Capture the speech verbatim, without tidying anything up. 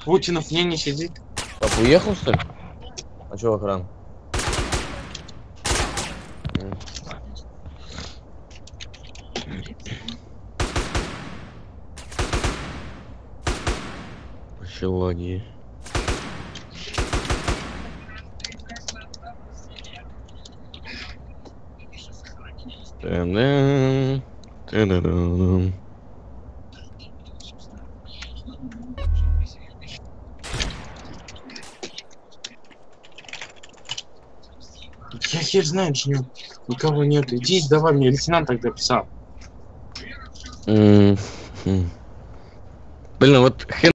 Путинов мне не сидит. Пап, уехал, что ли? А чё охрана? Пощелоги. Та-дам, та-да-дам. Я хер знает, что никого нет. Иди, давай мне, лейтенант тогда писал. М, хм. Блин, вот хрен